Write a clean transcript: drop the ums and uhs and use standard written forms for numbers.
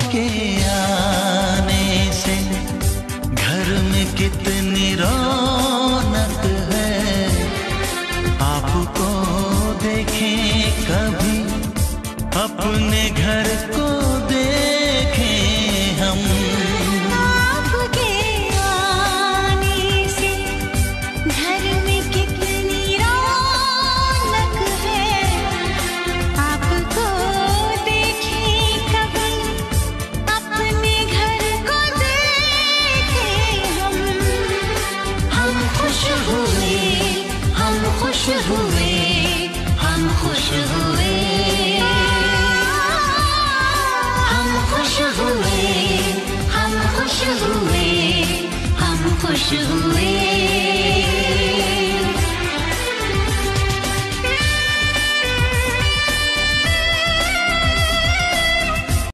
आपके आने से घर में कितनी रौनक है। आपको देखें कभी, अपने घर को देखें हम। आपके आने से घर में कितनी रौनक है। आपको देखें कभी, अपने घर को देखें हम। हम खुश हुए, हम खुश हुए, हम खुश हुए, हम खुश हुए, हम खुश हुए, हम खुश हुए।